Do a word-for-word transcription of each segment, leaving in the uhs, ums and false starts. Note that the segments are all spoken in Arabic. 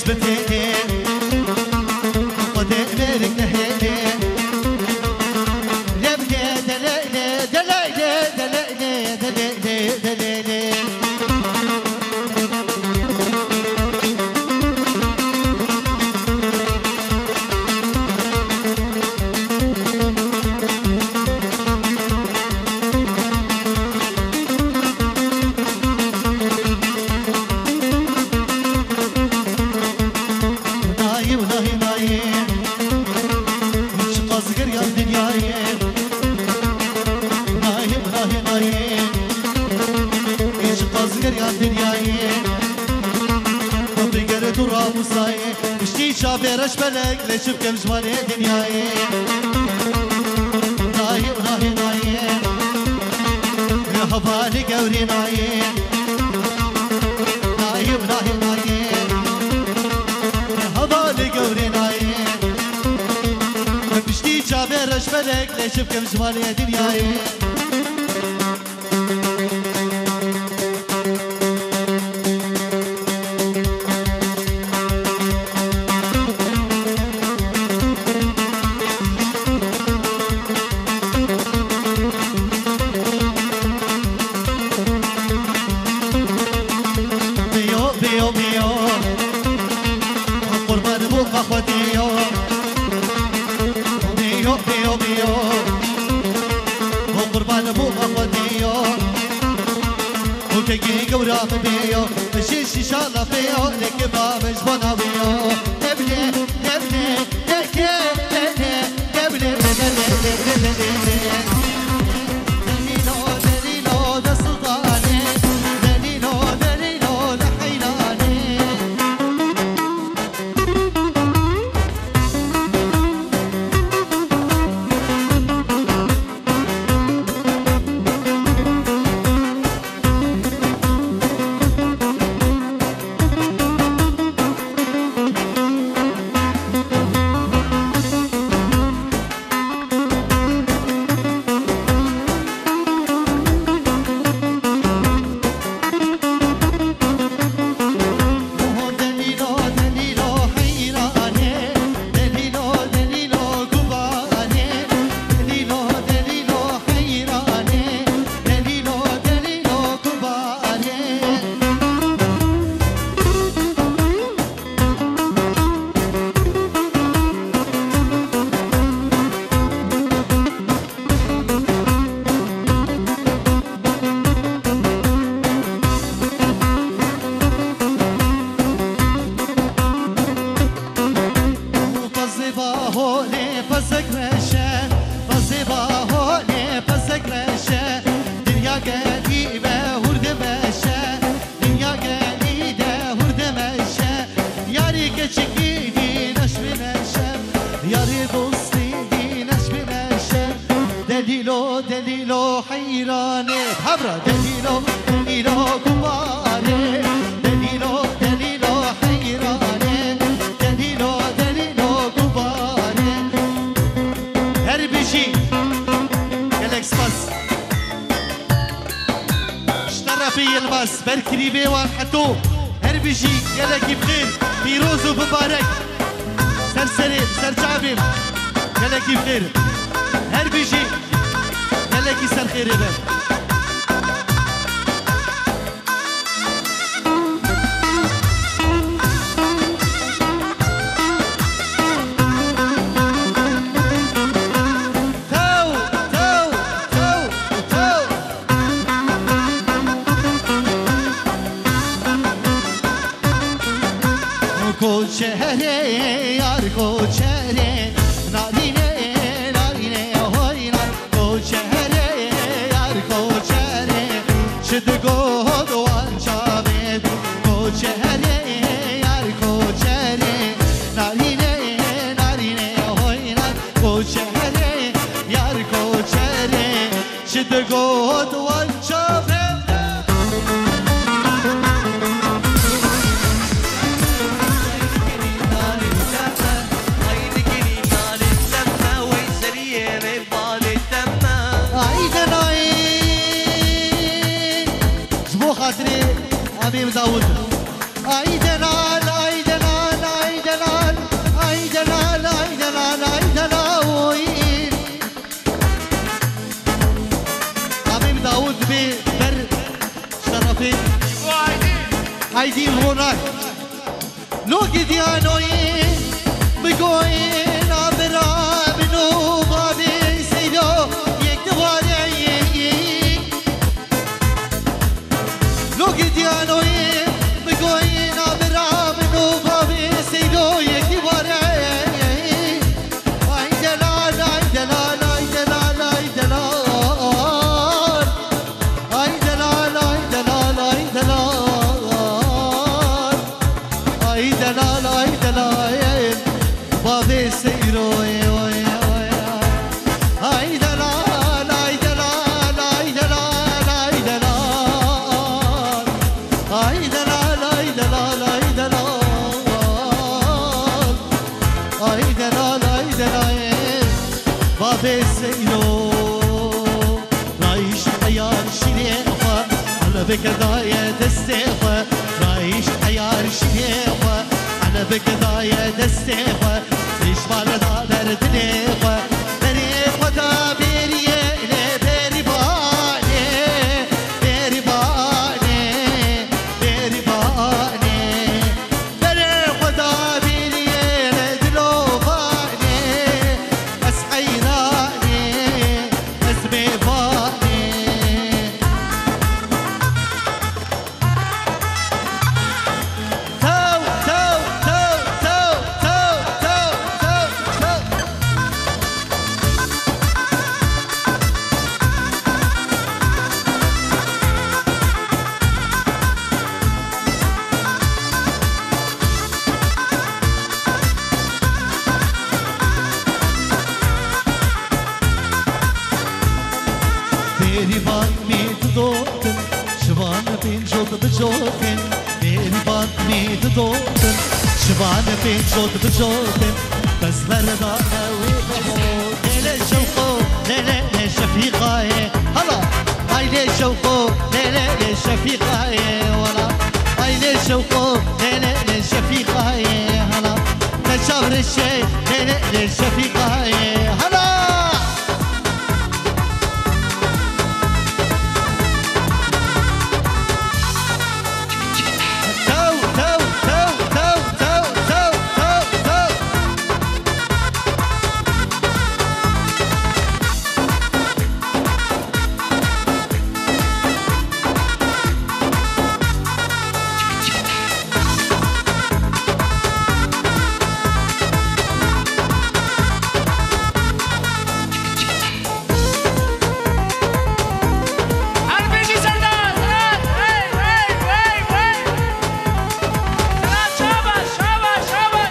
بتهني قدام برك نهني لبني دلالي دلالي دلالي دلالي دلالي شابيرش بلك ليش بكم جمالي دنياي نايم نايم نايم يا هبالي قوري نايم نايم نايم نايم يا هبالي قوري نايم بشتي شابيرش بلك ليش بكم جمالي دنياي مشيش ان شاء الله فيو لك بابش بنا فيو نبلي نبلي نبلي نبلي نبلي دليلو دليلو ده سلطاني دليلو دليلو ده حيراني دليلو دليلو حيراني حبرة دليلو دليلو كباري دليلو دليلو حيراني دليلو دليلو كباري هربشي قالك سباس اشترفي يلبس بركري بيوان حتو هربشي قالك بخير بيروز ومبارك سر سليم سر جعبم قالك بخير هربشي قالك سر خير بك کوچهره یار کوچهره نارینه نارینه هوینا کوچهره یار کوچهره شدگو دوان چاوید کوچهره یار کوچهره نارینه نارینه هوینا کوچهره یار کوچهره شدگو دوان چاوید حبيب داود عيدنا عيدنا دیانوی بگوین آبرا بنو بابی سیدو یک دواره لوگ دیانوی بگوین آبرا بنو بابی سیدو یک دواره آی دلال آی دلال آی دلال آی دلال آی دلال آی دلال آی دلال آی دلال آی دلال بابی سیرو آی دلال آی دلال آی دلال آی دلال آی دلال آی دلال آی دلال آی دلال آی دلال بابی سیرو رایش عیار شیرخوا على بكدايا دستخوا رایش عیار شیرخوا على بكدايا دستخوا ليش ما لنا درد لخوا بريخوا دا بيريه إلي بيري باني بيري باني بيري باني بريخوا دا بيريه إلي دلو باني بس حيراني اسمي باني تو تو تو تو تو تو تو بيري بان ميت دوتن شبان بين جوت بجوتن بيري بان ميت دوتن شبان بين جوت بجوتن بس بردا ويبهو ليلة شوقو ليلة شفيقة هلا هاي ليلة شوقو ليلة شفيقة ولا هاي ليلة شوقو ليلة شفيقة هلا تشاور الشيء ليلة شفيقة هلا تو تو تو تو تو تو تو تو Arbeci Serdar! Hey, hey, hey, hey! Serdar Şabaş, Şabaş, Şabaş!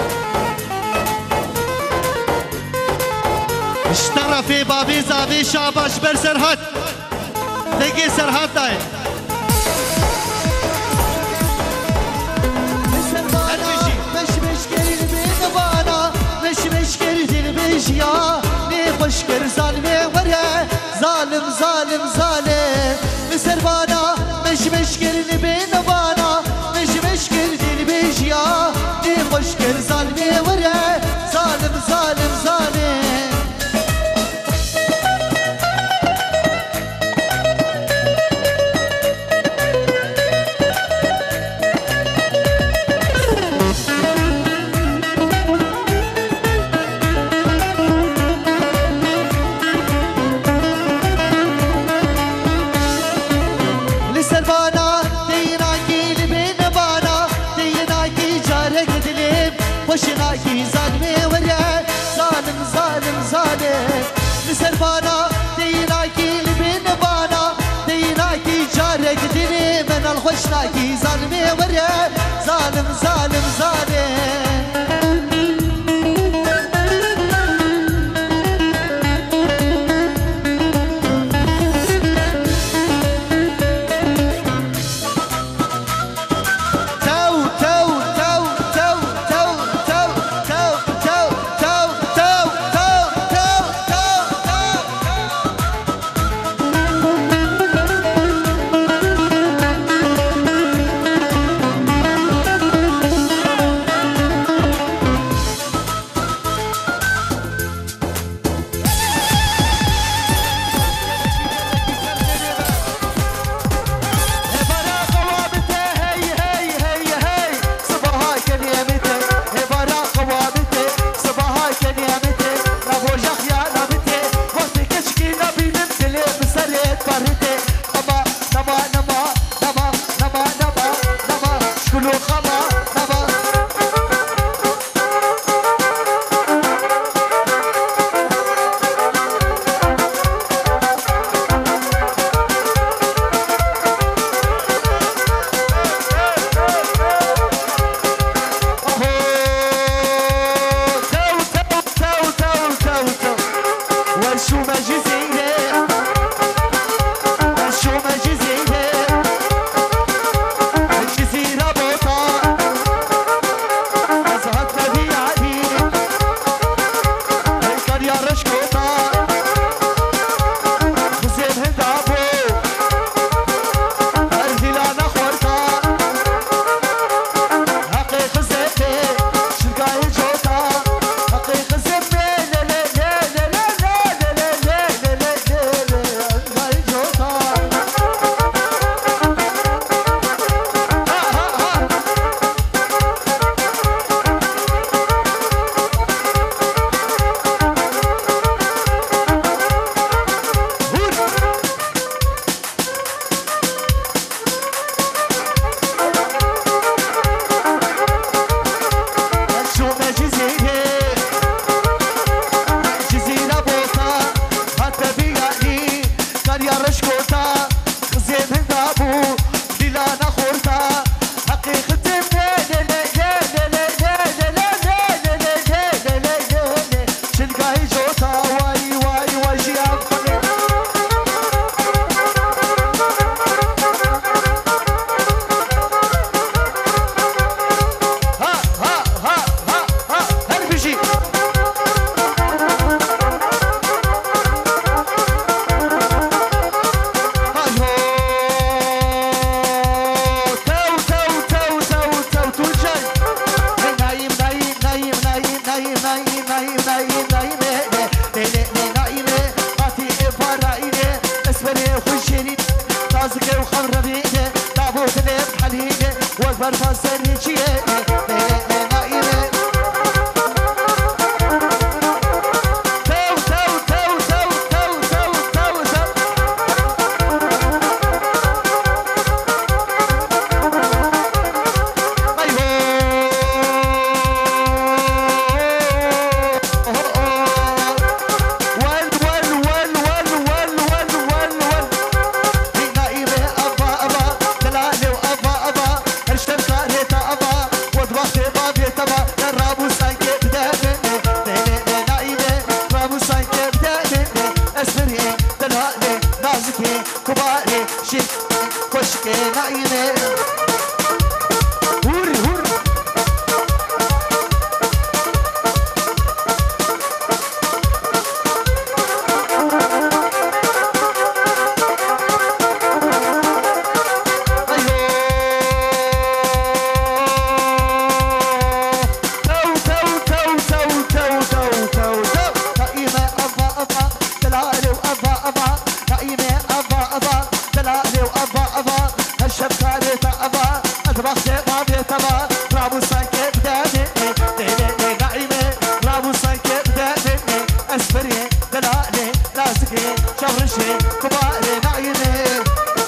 اشترفي بابي زابي شاباش بر سرحد دقي سرحد داي مش مش كريل بين بانا مش مش كريل بيش يا ني خوش كر ظالمي ورا ظالم ظالم ظالم مسربانا مش مش كريل بين بانا مش مش كريل بيش يا ني خوش كر ظالمي ورا ظالم ظالم ظالم لسربانا ديناكي لبين بانا ديناكي جارك دليم وشناكي ظالمي ورا ظالم ظالم ظالم لسربانا ديناكي لبين بانا ديناكي جارك دليم انا الخشناكي ظالمي ورا ظالم ظالم ظالم تو تو تو تو تو تو تو تو تو تو تو تو شو مجزية شو مجزية الجزيرة بوطة أزهت نبي علي القرية رشكوطة خزين هندابو الهلانة خورطة حقيق الزبي شلقاي الجوطة حقيق الزبي لا لا لا لا لا لا لا لا لا لا الجوطة شو مجزية جزيرة بوطة حتى بيعني قرية رشكوطة خزين هندابو ليلانا خورطة حقيقة لا لا لا لا لا لا لا لا لا لا لا لا لا شلقاي جوطة واي واي واي جيان فقير ها ها ها ها ها هربجي كباري شيك كشكي نايمه هوري هوري شهر شي كبار نايمه